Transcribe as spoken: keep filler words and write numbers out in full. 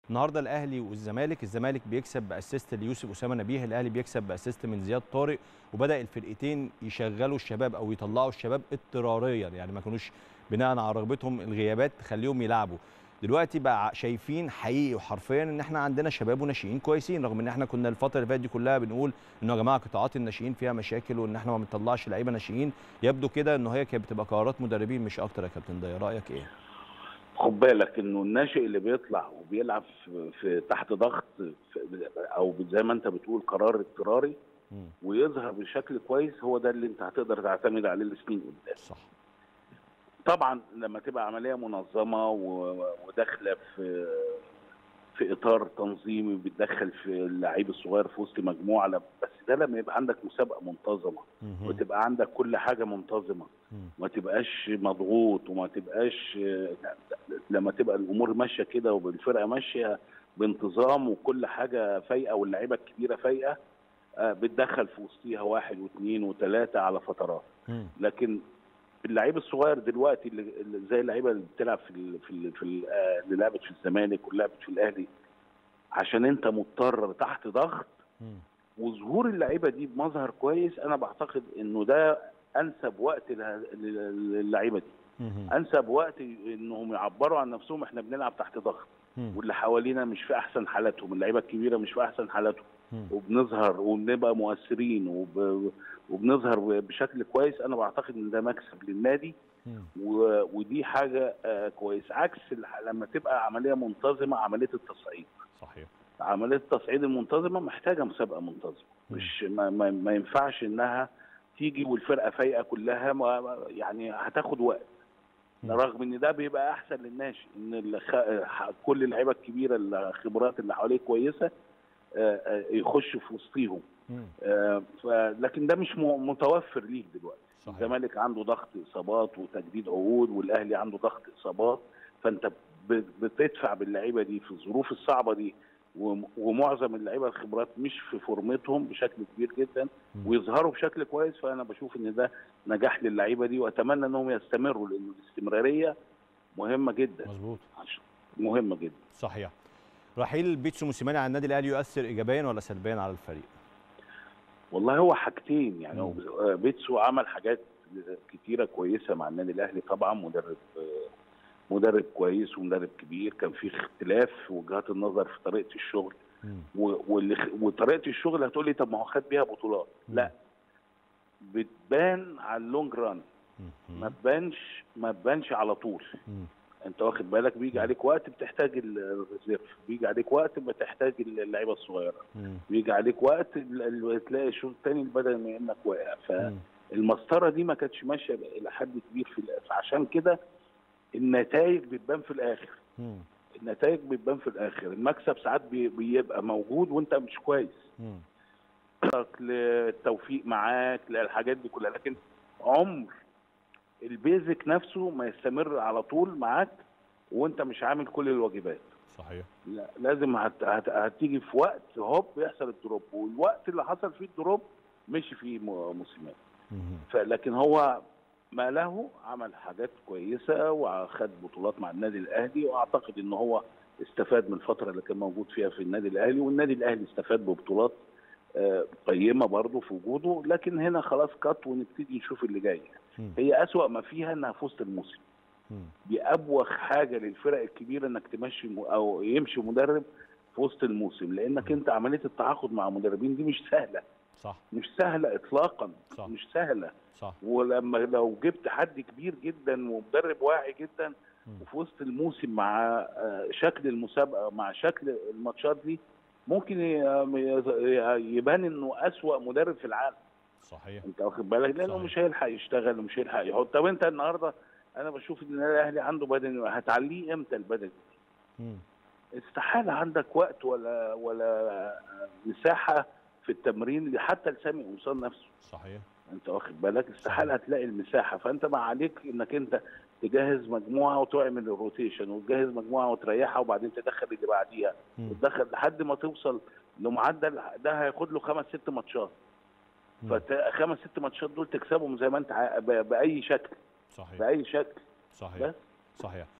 النهارده الاهلي والزمالك، الزمالك بيكسب باسيست ليوسف اسامه نبيه، الاهلي بيكسب باسيست من زياد طارق، وبدا الفرقتين يشغلوا الشباب او يطلعوا الشباب اضطراريا، يعني ما كانوش بناء على رغبتهم الغيابات تخليهم يلعبوا. دلوقتي بقى شايفين حقيقي وحرفيا ان احنا عندنا شباب وناشئين كويسين، رغم ان احنا كنا الفتره اللي فاتت دي كلها بنقول انه يا جماعه قطاعات الناشئين فيها مشاكل وان احنا ما بنطلعش لعيبه ناشئين. يبدو كده ان هي كانت بتبقى قرارات مدربين مش اكتر يا كابتن ضياء، رايك ايه؟ خد بالك انه الناشئ اللي بيطلع وبيلعب في, في تحت ضغط، او زي ما انت بتقول قرار اضطراري، ويظهر بشكل كويس، هو ده اللي انت هتقدر تعتمد عليه لسنين قدام. صح. طبعا لما تبقى عمليه منظمه وداخله في في اطار تنظيمي، بتدخل في اللعيب الصغير في وسط مجموعه، بس ده لما يبقى عندك مسابقه منتظمه وتبقى عندك كل حاجه منتظمه، ما تبقاش مضغوط وما تبقاش، لما تبقى الامور ماشيه كده والفرقه ماشيه بانتظام وكل حاجه فايقه واللعيبه الكبيره فايقه، بتدخل في وسطيها واحد واثنين وثلاثه على فترات. لكن اللعيب الصغير دلوقتي اللي زي اللعيبه اللي بتلعب في ال في ال في ال اللي لعبت في الزمالك واللي لعبت في الاهلي، عشان انت مضطر تحت ضغط، وظهور اللعيبه دي بمظهر كويس، انا بعتقد انه ده انسب وقت للعيبه دي. انسب وقت انهم يعبروا عن نفسهم. احنا بنلعب تحت ضغط واللي حوالينا مش في احسن حالاتهم، اللعيبه الكبيره مش في احسن حالاتهم، وبنظهر وبنبقى مؤثرين وب... وبنظهر بشكل كويس. انا بعتقد ان ده مكسب للنادي، و... ودي حاجه آه كويس، عكس لما تبقى عمليه منتظمه، عمليه التصعيد. صحيح. عمليه التصعيد المنتظمه محتاجه مسابقه منتظمه، مش ما, ما... ما ينفعش انها تيجي والفرقه فايقه كلها، ما... يعني هتاخد وقت. رغم ان ده بيبقى احسن للناشئ، ان الخ... كل اللعيبه الكبيره الخبرات اللي حواليه كويسه يخش في وسطيهم، لكن ده مش متوفر ليك دلوقتي. الزمالك عنده ضغط اصابات وتجديد عقود، والاهلي عنده ضغط اصابات، فانت بتدفع باللعيبه دي في الظروف الصعبه دي، ومعظم اللعيبه الخبرات مش في فورمتهم بشكل كبير جدا، ويظهروا بشكل كويس. فانا بشوف ان ده نجاح للعيبه دي، واتمنى انهم يستمروا، لان الاستمراريه مهمه جدا. مظبوط. مهمه جدا. صحيح. رحيل بيتسو موسيماني عن النادي الاهلي يؤثر ايجابيا ولا سلبيا على الفريق؟ والله هو حاجتين، يعني هو بيتسو عمل حاجات كتيره كويسه مع النادي الاهلي. طبعا مدرب مدرب كويس ومدرب كبير، كان في اختلاف في وجهات النظر في طريقه الشغل، وطريقه الشغل هتقول لي طب ما هو خد بيها بطولات. لا، بتبان على اللونج ران، ما تبانش ما تبانش على طول. انت واخد بالك، بيجي عليك وقت بتحتاج الريزيرف، بيجي عليك وقت بتحتاج اللعيبه الصغيره، بيجي عليك وقت تلاقي الشوط الثاني البدني منك واقع. فالمسطره دي ما كانتش ماشيه الى حد كبير في فعشان كده النتائج بتبان في الاخر. النتائج بتبان في الاخر. المكسب ساعات بيبقى موجود وانت مش كويس، للتوفيق معاك للحاجات دي كلها، لكن عمر البيزك نفسه ما يستمر على طول معاك وانت مش عامل كل الواجبات. صحيح. لا، لازم هت... هت... هتيجي في وقت هوب يحصل الدروب، والوقت اللي حصل فيه الدروب مشي فيه موسيماني. لكن هو ما له عمل حاجات كويسه واخد بطولات مع النادي الاهلي، واعتقد ان هو استفاد من الفتره اللي كان موجود فيها في النادي الاهلي، والنادي الاهلي استفاد ببطولات قيمه برضه في وجوده. لكن هنا خلاص كات ونبتدي نشوف اللي جاي. هي اسوأ ما فيها انها في وسط الموسم. دي ابوخ حاجه للفرق الكبيره انك تمشي او يمشي مدرب في وسط الموسم، لانك انت عمليه التعاقد مع مدربين دي مش سهله. صح. مش سهله اطلاقا. صح. مش سهله. صح. ولما لو جبت حد كبير جدا ومدرب واعي جدا وفي وسط الموسم مع شكل المسابقه مع شكل الماتشات دي، ممكن يبان انه اسوأ مدرب في العالم. صحيح. انت واخد بالك، لانه صحيح. مش هيلحق يشتغل ومش هيلحق يحط. طب انت النهارده انا بشوف ان الاهلي عنده بدني، هتعليه امتى البدني؟ استحاله عندك وقت ولا ولا مساحه في التمرين حتى لسامي قمصان نفسه. صحيح. انت واخد بالك، استحاله هتلاقي المساحه. فانت ما عليك انك انت تجهز مجموعه وتعمل الروتيشن، وتجهز مجموعه وتريحها وبعدين تدخل اللي بعديها، وتدخل لحد ما توصل لمعدل ده هياخد له خمس ست ماتشات. فخمس ست ماتشات دول تكسبهم زي ما انت باي شكل. صحيح. باي شكل. صحيح. بس صحيح.